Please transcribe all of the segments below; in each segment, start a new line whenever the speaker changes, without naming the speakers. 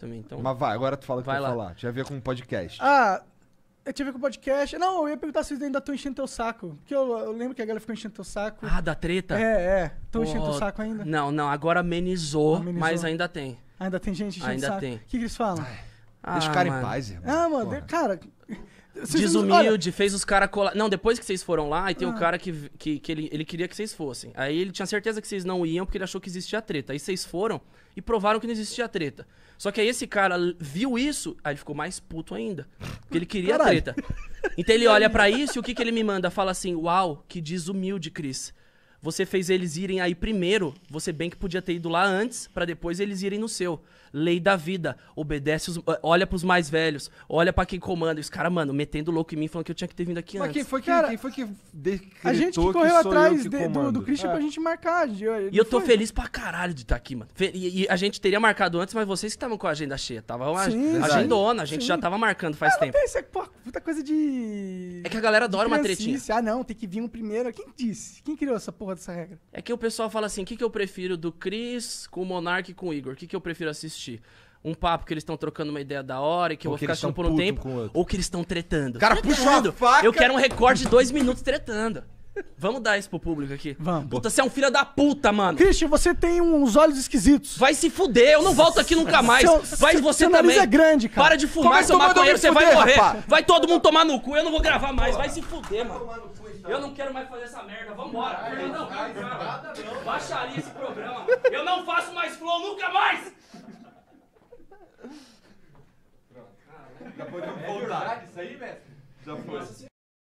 também, então...
Mas vai, agora tu fala o que
Vai
vai
lá.
falar. Tinha a ver com podcast.
Eu tive com o podcast. Não, eu ia perguntar se vocês ainda estão enchendo teu saco. Porque eu lembro que a galera ficou enchendo teu saco.
Ah, da treta?
Estão enchendo teu saco ainda?
Não, agora amenizou, mas ainda tem.
Ainda tem gente enchendo
Ainda
o saco?
tem.
O que eles falam?
Deixa o cara em paz, irmão.
Mano, cara...
Desumilde, fez os caras colar. Não, depois que vocês foram lá, aí tem o cara que ele queria que vocês fossem. Aí ele tinha certeza que vocês não iam porque ele achou que existia treta. Aí vocês foram e provaram que não existia treta. Só que aí esse cara viu isso, aí ele ficou mais puto ainda. Porque ele queria treta. Então ele olha pra isso e o que ele me manda? Fala assim: uau, que desumilde, Cris. Você fez eles irem aí primeiro, você bem que podia ter ido lá antes, pra depois eles irem no seu. Lei da vida, obedece, olha pros mais velhos, olha pra quem comanda. E os caras, mano, metendo louco em mim, falando que eu tinha que ter vindo aqui
Mas
antes.
quem foi que decretou
A gente que
que
correu
sou
atrás
eu que comando?
do Christian pra gente marcar.
E eu tô feliz pra caralho de estar aqui, mano. E a gente teria marcado antes, mas vocês que estavam com a agenda cheia. Tava uma agendona, a gente já tava marcando faz tempo.
Isso é puta coisa de...
É que a galera adora uma tretinha.
Não, tem que vir um primeiro. Quem disse? Quem criou essa porra dessa regra?
É que o pessoal fala assim, o que eu prefiro do Chris com o Monark e com o Igor? O que eu prefiro assistir? Um papo que eles estão trocando uma ideia da hora e que eu vou ficar assistindo por um tempo, ou que eles estão tretando.
Cara, puxa a faca!
Eu quero um recorde de 2 minutos tretando. Vamos dar isso pro público aqui.
Vamos.
Puta, você é um filho da puta, mano.
Christian, você tem uns olhos esquisitos.
Vai se fuder, eu não volto aqui nunca mais. Vai você
seu
também.
nariz é grande, cara.
Para de fumar, seu maconheiro, você vai
fuder,
morrer.
rapaz.
Vai todo mundo tomar no cu, eu não vou gravar mais. Vai se fuder, mano. Eu não quero mais fazer essa merda, vambora. Eu não quero gravar. Baixaria esse programa. Eu não faço mais flow nunca mais.
Já podemos voltar. Isso aí, mestre? Já foi.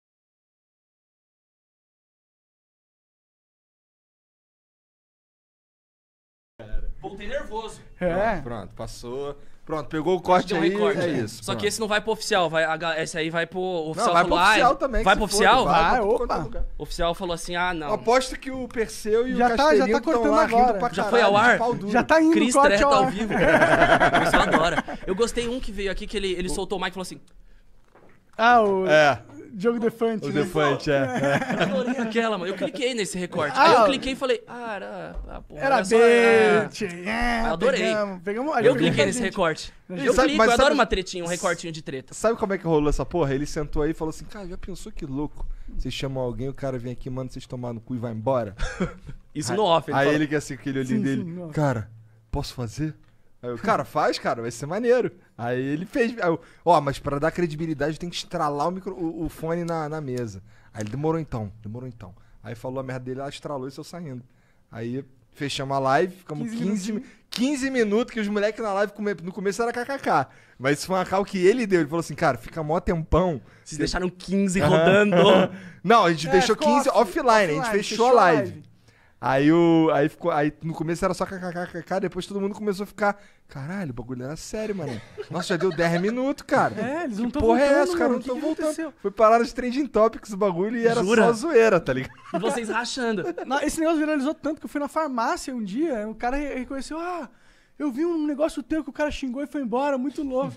Voltei nervoso.
Pronto, passou. Pronto, pegou o corte aí, é isso.
Só que esse não vai pro oficial, esse aí vai pro oficial.
Não, vai pro oficial também.
Vai pro oficial?
Vai,
opa.
O oficial falou assim, não.
Aposto que o Perseu e
Já
o
tá
Castelinho estão
cortando
lá
agora.
rindo pra
Já
caralho,
foi ao ar?
de pau duro.
Já tá indo
Cris
corte
treta
ao
ao
ar.
vivo. O pessoal adora. Eu gostei um que veio aqui, que ele soltou o mic e falou assim...
O Diogo Defante.
O Defante,
Eu adorei aquela, mano. Eu cliquei nesse recorte. Aí eu cliquei e falei...
Era
só-
bait.
Eu adorei.
Pegamos,
Eu cliquei nesse recorte. Eu
sabe-
clico,
mas
eu adoro
sabe-
uma tretinha, um recortinho de treta.
Sabe como é que rolou essa porra? Ele sentou aí e falou assim, cara, já pensou que louco? Vocês chamam alguém, o cara vem aqui, manda vocês tomar no cu e vai embora?
Isso no off.
Aí
falou.
ele que assim, aquele olhinho
Sim,
dele,
sim, não.
cara, posso fazer? Aí eu, cara, faz, cara, vai ser maneiro. Aí ele fez, aí eu, mas pra dar credibilidade tem que estralar o fone na mesa. Aí ele, demorou então. Aí falou a merda dele, ela estralou e saiu saindo. Aí fechamos a live, ficamos 15 minutos, que os moleques na live, no começo era kkk. Mas isso foi uma cal que ele deu, ele falou assim, cara, fica mó tempão.
Vocês deixaram 15 rodando.
Não, a gente deixou
ficou
15 offline, a gente fechou a live. Aí no começo era só kkkk, depois todo mundo começou a ficar, caralho, o bagulho era sério, mano. Nossa, já deu 10 minutos, cara.
Eles não
Que
estão
porra
voltando,
é essa, cara?
mano?
Não estão
Que
voltando.
aconteceu?
Foi parar nos trending topics o bagulho e era
Jura?
só zoeira, tá ligado?
E vocês rachando.
Esse negócio viralizou tanto que eu fui na farmácia um dia, o cara reconheceu, eu vi um negócio teu que o cara xingou e foi embora, muito louco.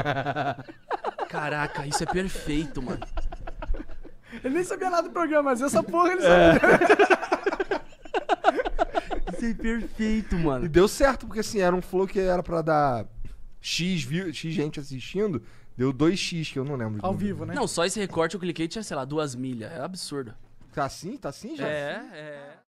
Caraca, isso é perfeito, mano.
Ele nem sabia nada do programa, mas essa porra ele sabia.
Isso é perfeito, mano.
E deu certo, porque assim, era um flow que era pra dar X gente assistindo, deu 2x, que eu não lembro.
Ao vivo, né?
Não, só esse recorte eu cliquei e tinha, sei lá, 2 milhas. É absurdo.
Tá assim? Tá assim já?
É.